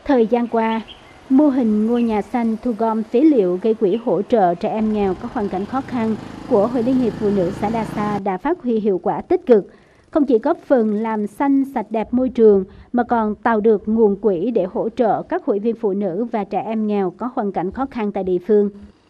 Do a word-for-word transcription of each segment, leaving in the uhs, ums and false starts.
Thời gian qua, mô hình ngôi nhà xanh thu gom phế liệu gây quỹ hỗ trợ trẻ em nghèo có hoàn cảnh khó khăn của Hội Liên hiệp Phụ nữ xã Đa Sa đã phát huy hiệu quả tích cực, không chỉ góp phần làm xanh sạch đẹp môi trường mà còn tạo được nguồn quỹ để hỗ trợ các hội viên phụ nữ và trẻ em nghèo có hoàn cảnh khó khăn tại địa phương.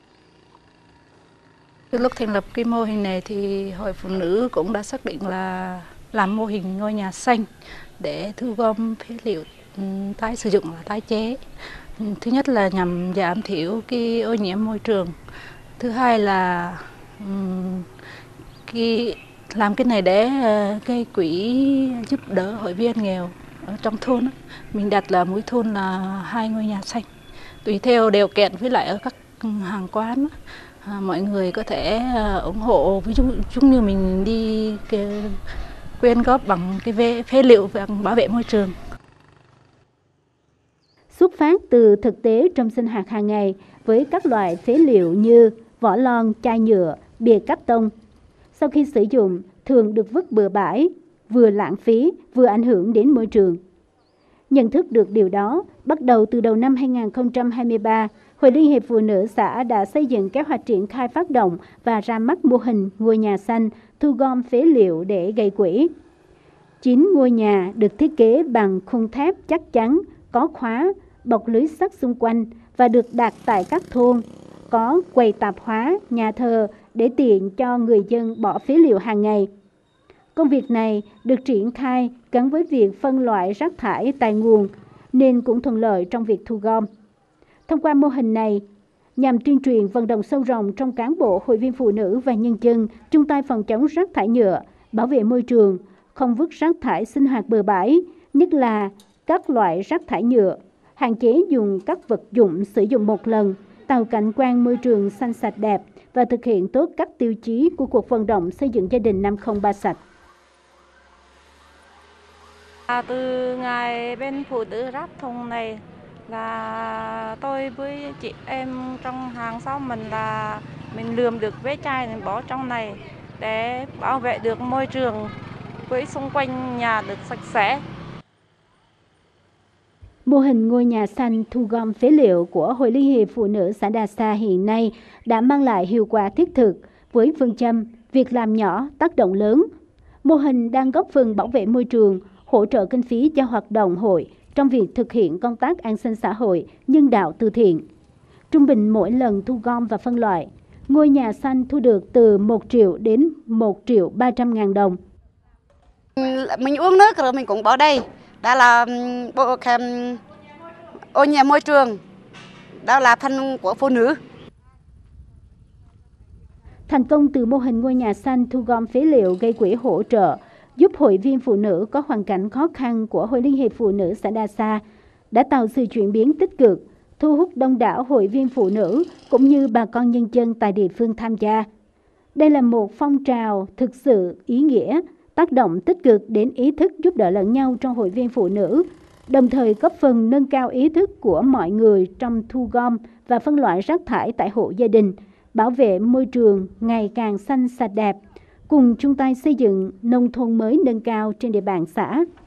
Từ lúc thành lập cái mô hình này thì Hội Phụ nữ cũng đã xác định là làm mô hình ngôi nhà xanh để thu gom phế liệu tái sử dụng và tái chế. Thứ nhất là nhằm giảm thiểu cái ô nhiễm môi trường. Thứ hai là um, cái làm cái này để uh, gây quỹ giúp đỡ hội viên nghèo ở trong thôn. Mình đặt là mỗi thôn là hai ngôi nhà xanh. Tùy theo điều kiện với lại ở các hàng quán. À, mọi người có thể uh, ủng hộ, ví dụ giống như mình đi cái, quyên góp bằng cái về, phế liệu bằng bảo vệ môi trường. Xuất phát từ thực tế trong sinh hoạt hàng ngày với các loại phế liệu như vỏ lon, chai nhựa, bìa cắt tông. Sau khi sử dụng, thường được vứt bừa bãi, vừa lãng phí, vừa ảnh hưởng đến môi trường. Nhận thức được điều đó, bắt đầu từ đầu năm hai nghìn không trăm hai mươi ba, Hội Liên hiệp Phụ nữ xã đã xây dựng kế hoạch triển khai phát động và ra mắt mô hình ngôi nhà xanh thu gom phế liệu để gây quỹ. Chín ngôi nhà được thiết kế bằng khung thép chắc chắn, có khóa, bọc lưới sắt xung quanh và được đặt tại các thôn, có quầy tạp hóa, nhà thờ để tiện cho người dân bỏ phế liệu hàng ngày. Công việc này được triển khai gắn với việc phân loại rác thải tại nguồn nên cũng thuận lợi trong việc thu gom. Thông qua mô hình này, nhằm tuyên truyền vận động sâu rộng trong cán bộ, hội viên phụ nữ và nhân dân chung tay phòng chống rác thải nhựa, bảo vệ môi trường, không vứt rác thải sinh hoạt bừa bãi, nhất là các loại rác thải nhựa, hạn chế dùng các vật dụng sử dụng một lần, tạo cảnh quan môi trường xanh sạch đẹp và thực hiện tốt các tiêu chí của cuộc vận động xây dựng gia đình năm không ba sạch. À, từ ngày bên phụ nữ rác thùng này là tôi với chị em trong hàng xóm mình là mình lượm được vé chai mình bỏ trong này để bảo vệ được môi trường với xung quanh nhà được sạch sẽ. Mô hình ngôi nhà xanh thu gom phế liệu của Hội Liên hiệp Phụ nữ xã Đa Sa hiện nay đã mang lại hiệu quả thiết thực với phương châm việc làm nhỏ tác động lớn. Mô hình đang góp phần bảo vệ môi trường, hỗ trợ kinh phí cho hoạt động hội trong việc thực hiện công tác an sinh xã hội, nhân đạo từ thiện. Trung bình mỗi lần thu gom và phân loại, ngôi nhà xanh thu được từ một triệu đến một triệu ba trăm ngàn đồng. Mình uống nước rồi mình cũng bỏ đây. Đó là bộ ô nhiễm môi trường, đó là phần của phụ nữ. Thành công từ mô hình ngôi nhà xanh thu gom phế liệu gây quỹ hỗ trợ giúp hội viên phụ nữ có hoàn cảnh khó khăn của Hội Liên hiệp Phụ nữ xã Đa Sa đã tạo sự chuyển biến tích cực, thu hút đông đảo hội viên phụ nữ cũng như bà con nhân dân tại địa phương tham gia. Đây là một phong trào thực sự ý nghĩa, tác động tích cực đến ý thức giúp đỡ lẫn nhau trong hội viên phụ nữ, đồng thời góp phần nâng cao ý thức của mọi người trong thu gom và phân loại rác thải tại hộ gia đình, bảo vệ môi trường ngày càng xanh sạch đẹp, cùng chung tay xây dựng nông thôn mới nâng cao trên địa bàn xã.